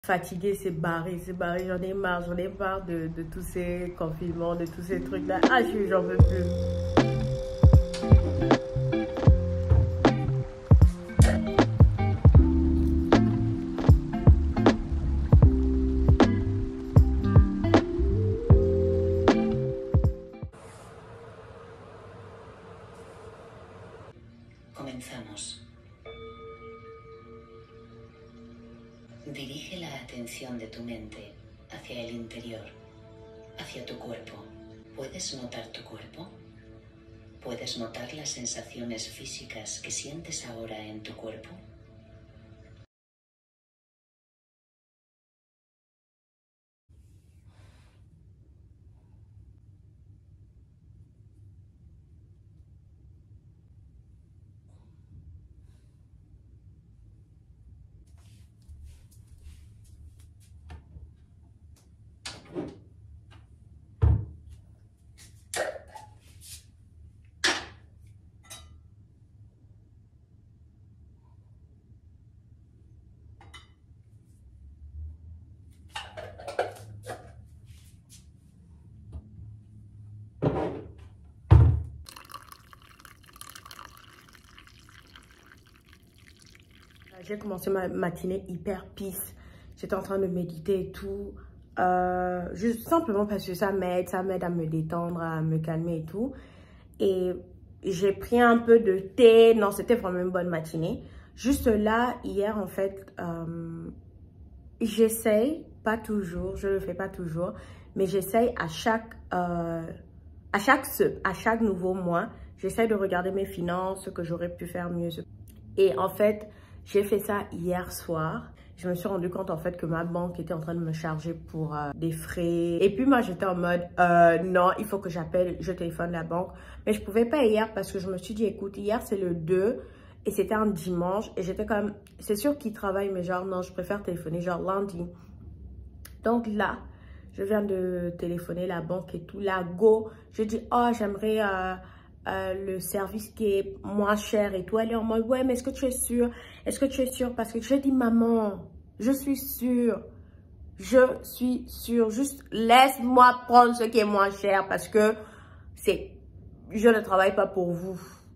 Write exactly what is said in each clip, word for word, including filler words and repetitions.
Fatiguée, c'est barré, c'est barré. J'en ai marre, j'en ai marre de, de tous ces confinements, de tous ces trucs-là. Ah, j'en veux plus. Comenzamos. Dirige la atención de tu mente hacia el interior, hacia tu cuerpo. ¿Puedes notar tu cuerpo? ¿Puedes notar las sensaciones físicas que sientes ahora en tu cuerpo? J'ai commencé ma matinée hyper peace. J'étais en train de méditer et tout. Euh, juste simplement parce que ça m'aide, ça m'aide à me détendre, à me calmer et tout. Et j'ai pris un peu de thé. Non, c'était vraiment une bonne matinée. Juste là, hier, en fait, euh, j'essaye, pas toujours, je le fais pas toujours, mais j'essaye à chaque, euh, à chaque, à chaque nouveau mois, j'essaye de regarder mes finances, ce que j'aurais pu faire mieux. Et en fait, j'ai fait ça hier soir. Je me suis rendu compte en fait que ma banque était en train de me charger pour euh, des frais. Et puis moi, j'étais en mode, euh, non, il faut que j'appelle, je téléphone la banque. Mais je pouvais pas hier parce que je me suis dit, écoute, hier c'est le deux et c'était un dimanche. Et j'étais comme, c'est sûr qu'ils travaillent, mais genre, non, je préfère téléphoner genre lundi. Donc là, je viens de téléphoner la banque et tout. Là, go, je dis, oh, j'aimerais... Euh, Euh, le service qui est moins cher et tout. Elle est en mode, ouais, mais est-ce que tu es sûre? Est-ce que tu es sûre? Parce que je dis, maman, je suis sûre. Je suis sûre. Juste laisse-moi prendre ce qui est moins cher parce que c'est, je ne travaille pas pour vous.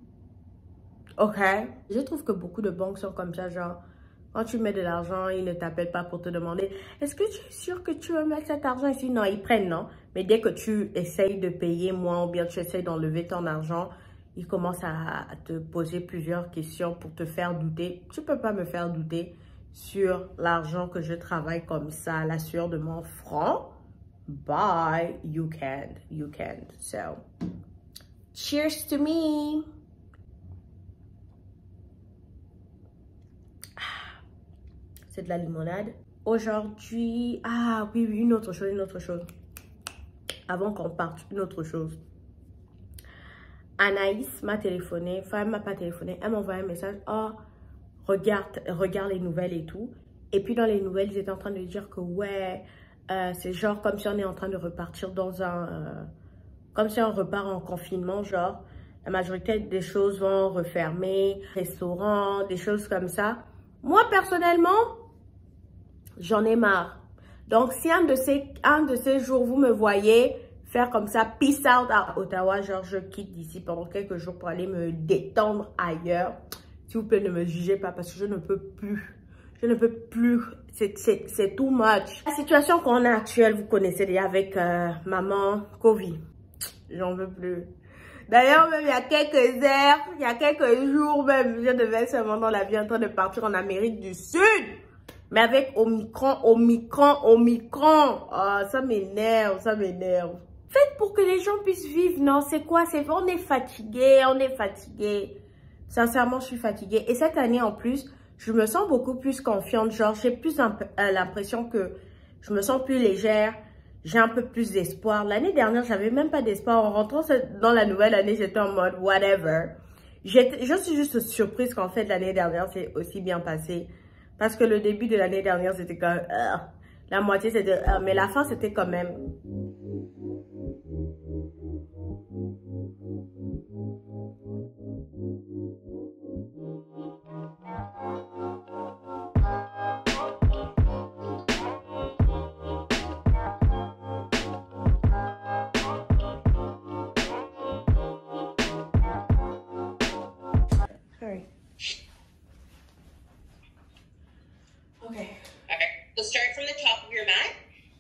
Ok? Je trouve que beaucoup de banques sont comme ça, genre, quand tu mets de l'argent, ils ne t'appellent pas pour te demander « Est-ce que tu es sûr que tu veux mettre cet argent ici ?» Non, ils prennent, non. Mais dès que tu essayes de payer moins ou bien tu essayes d'enlever ton argent, ils commencent à, à te poser plusieurs questions pour te faire douter. Tu ne peux pas me faire douter sur l'argent que je travaille comme ça à la sueur de mon front. Bye. You can't. You can't. So, cheers to me. C'est de la limonade. Aujourd'hui, ah oui, oui, une autre chose, une autre chose. Avant qu'on parte, une autre chose. Anaïs m'a téléphoné, enfin elle m'a pas téléphoné, elle m'a envoyé un message. Oh, regarde, regarde les nouvelles et tout. Et puis dans les nouvelles, ils étaient en train de dire que ouais, euh, c'est genre comme si on est en train de repartir dans un... Euh, comme si on repart en confinement, genre. La majorité des choses vont refermer, restaurants, des choses comme ça. Moi, personnellement, j'en ai marre. Donc, si un de, ces, un de ces jours, vous me voyez faire comme ça, peace out à Ottawa, genre je quitte d'ici pendant quelques jours pour aller me détendre ailleurs, s'il vous plaît, ne me jugez pas parce que je ne peux plus. Je ne peux plus. C'est too much. La situation qu'on a actuelle, vous connaissez déjà avec euh, maman Covid. J'en veux plus. D'ailleurs, même il y a quelques heures, il y a quelques jours même, je devais être seulement dans l'avion en train de partir en Amérique du Sud. Mais avec Omicron, Omicron, Omicron. Oh, ça m'énerve, ça m'énerve. Faites pour que les gens puissent vivre, non? C'est quoi? C'est on est fatigué, on est fatigué. Sincèrement, je suis fatiguée. Et cette année, en plus, je me sens beaucoup plus confiante. Genre, j'ai plus l'impression que je me sens plus légère. J'ai un peu plus d'espoir. L'année dernière, j'avais même pas d'espoir. En rentrant dans la nouvelle année, j'étais en mode whatever. Je suis juste surprise qu'en fait, l'année dernière, c'est aussi bien passé. Parce que le début de l'année dernière, c'était quand même... Euh, la moitié, c'était... Euh, mais la fin, c'était quand même... So start from the top of your mat.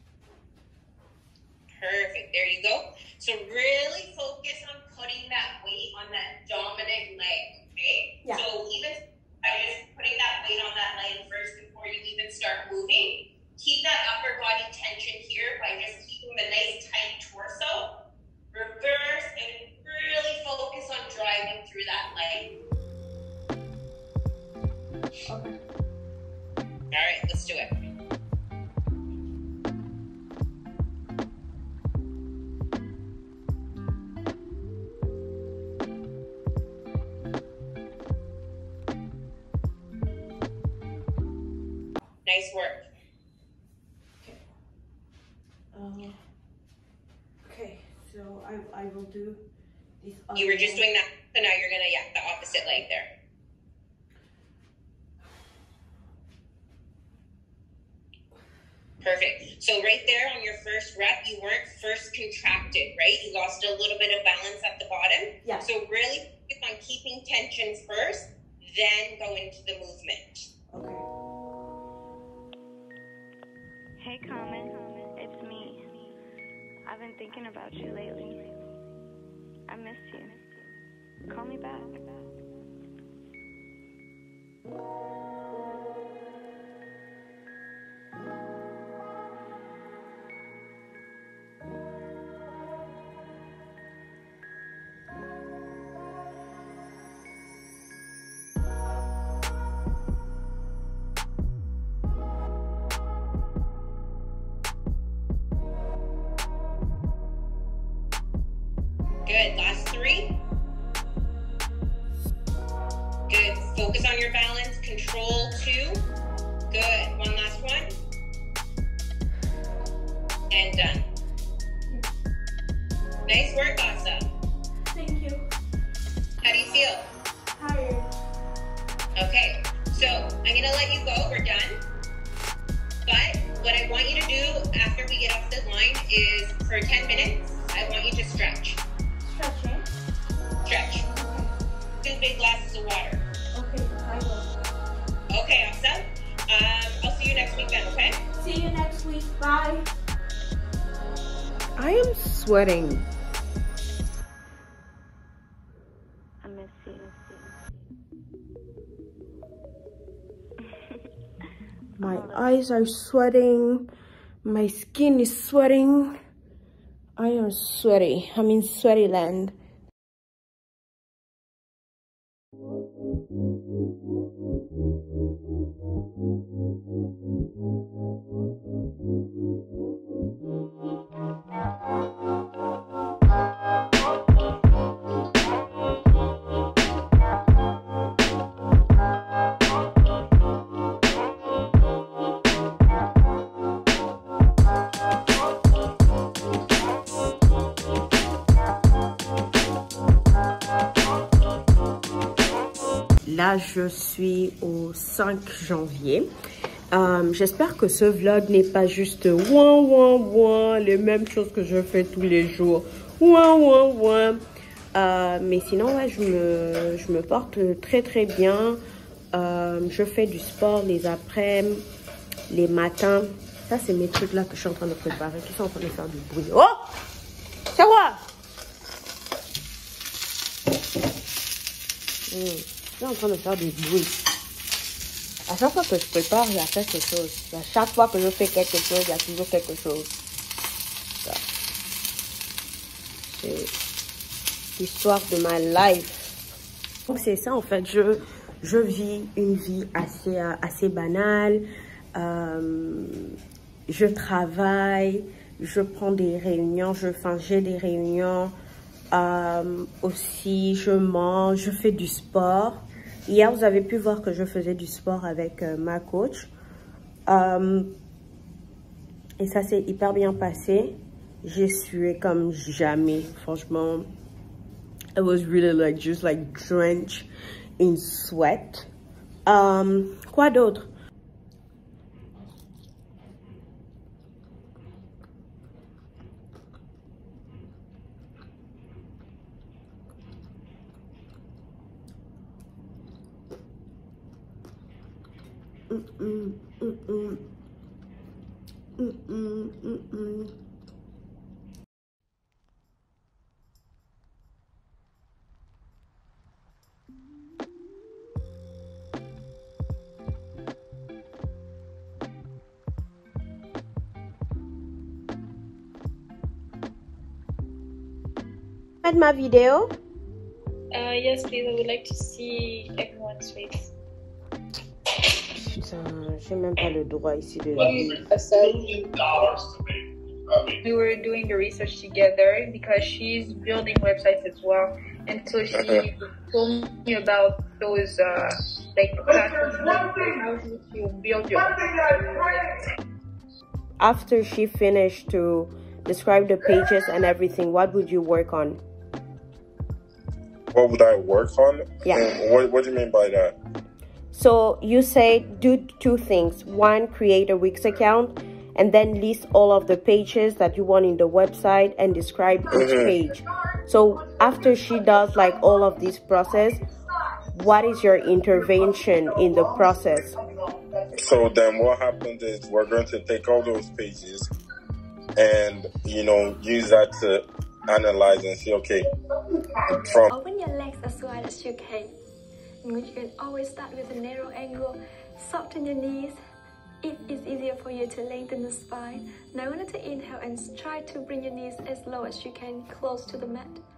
Perfect. There you go. So really focus on putting that weight on that dominant leg, okay? Yeah. So even by just putting that weight on that leg first before you even start moving, keep that upper body tension here by just keeping the nice tight torso. Reverse and really focus on driving through that leg. Okay. All right, let's do it. Nice work. Okay. Um, okay, so I, I will do this. You were just doing that, so now you're gonna, yeah, the opposite leg there. Perfect. So right there on your first rep, you weren't first contracted, right? You lost a little bit of balance at the bottom. Yeah. So really focus on keeping tension first, then go into the movement. Okay. Hey, Carmen, it's me. I've been thinking about you lately. I miss you. Call me back. Good. Last three. Good. Focus on your balance. Control two. Good. One last one. And done. Nice work, Asa. Thank you. How do you feel? Tired. Okay. So I'm going to let you go. We're done. But what I want you to do after we get off the line is for ten minutes, I want you to stretch. Stretching? Stretch. Okay. Two big glasses of water. Okay, I will. Okay, awesome. Um, I'll see you next week then, okay? See you next week. Bye. I am sweating. I miss you. My eyes are sweating. My skin is sweating. I am sweaty. I'm in sweaty land. Là, je suis au cinq janvier. Euh, J'espère que ce vlog n'est pas juste ouin ouin ouin, les mêmes choses que je fais tous les jours. Ouin ouin ouin. Euh, mais sinon, ouais, je me, je me porte très très bien. Euh, je fais du sport les après-midi, les matins. Ça, c'est mes trucs là que je suis en train de préparer, qui sont en train de faire du bruit. Oh! C'est quoi? Mmh. Je suis en train de faire du bruit. À chaque fois que je prépare, il y a quelque chose. À chaque fois que je fais quelque chose, il y a toujours quelque chose. C'est l'histoire de ma life. Donc c'est ça en fait. Je, je vis une vie assez, assez banale. Euh, je travaille. Je prends des réunions. Je, enfin, j'ai des réunions. Euh, aussi, je mange. Je fais du sport. Hier, vous avez pu voir que je faisais du sport avec euh, ma coach. Euh, et ça s'est hyper bien passé. J'ai sué comme jamais, franchement. It was really like, just like drenched in sweat. Euh, quoi d'autre? Mm, mm, mm, mm. Mm-mm, mm-mm. At my video? Uh, yes, please. I would like to see everyone's face. Putain, j'ai même pas le droit ici de. We were doing the research together because she's building websites as well, and so she uh-huh. told me about those uh, like platforms. How do you build your website? After she finished to describe the pages and everything, what would you work on? What would I work on? Yeah. What, what do you mean by that? So you say do two things. One, create a Wix account and then list all of the pages that you want in the website and describe each mm-hmm. page. So after she does like all of this process, what is your intervention in the process? So then what happens is we're going to take all those pages and, you know, use that to analyze and see, okay, from... Open your legs as wide as you can. You can always start with a narrow angle. Soften your knees. If it's easier for you to lengthen the spine, now I want you to inhale and try to bring your knees as low as you can, close to the mat.